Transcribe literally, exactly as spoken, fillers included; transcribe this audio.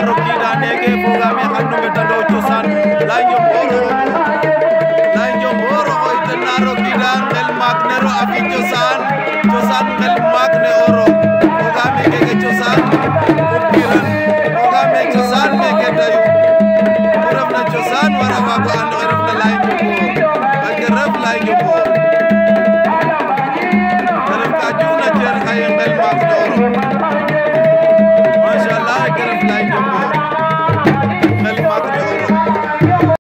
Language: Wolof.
rokida nege fogame hanno metando cosaan laño boro laño boro o itna rokida ngel magnero abi cosaan cosaan ngel magne oro fogame ke cosaan ukiran fogame cosaan me ke dayo